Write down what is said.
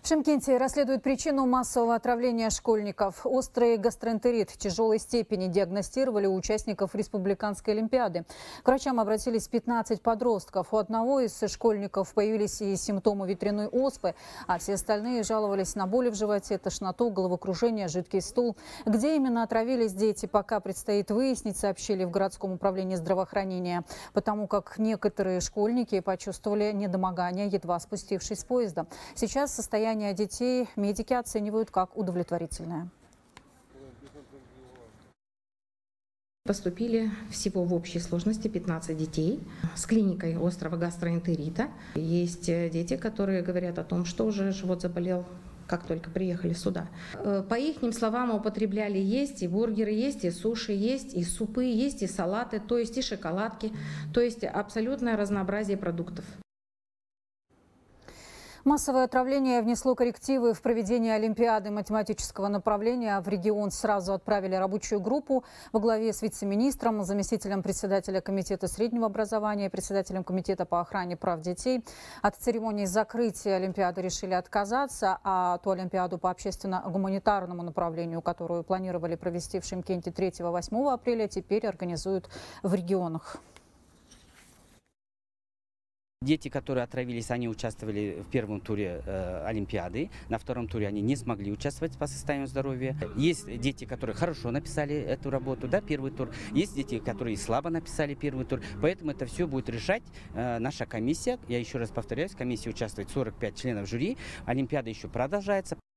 В Шымкенте расследуют причину массового отравления школьников. Острый гастроэнтерит тяжелой степени диагностировали у участников республиканской олимпиады. К врачам обратились 15 подростков. У одного из школьников появились и симптомы ветряной оспы, а все остальные жаловались на боли в животе, тошноту, головокружение, жидкий стул. Где именно отравились дети, пока предстоит выяснить, сообщили в городском управлении здравоохранения. Потому как некоторые школьники почувствовали недомогание, едва спустившись с поезда. Сейчас состояние детей медики оценивают как удовлетворительное. Поступили всего в общей сложности 15 детей с клиникой острого гастроэнтерита. Есть дети, которые говорят о том, что уже живот заболел, как только приехали сюда. По их словам, употребляли есть и бургеры, есть и суши, есть и супы, есть и салаты, то есть и шоколадки, то есть абсолютное разнообразие продуктов. Массовое отравление внесло коррективы в проведение Олимпиады математического направления. В регион сразу отправили рабочую группу во главе с вице-министром, заместителем председателя комитета среднего образования и председателем комитета по охране прав детей. От церемонии закрытия Олимпиады решили отказаться, а ту Олимпиаду по общественно-гуманитарному направлению, которую планировали провести в Шымкенте 3-8 апреля, теперь организуют в регионах. Дети, которые отравились, они участвовали в первом туре Олимпиады. На втором туре они не смогли участвовать по состоянию здоровья. Есть дети, которые хорошо написали эту работу, да, первый тур. Есть дети, которые слабо написали первый тур. Поэтому это все будет решать наша комиссия. Я еще раз повторяюсь, в комиссии участвует 45 членов жюри. Олимпиада еще продолжается.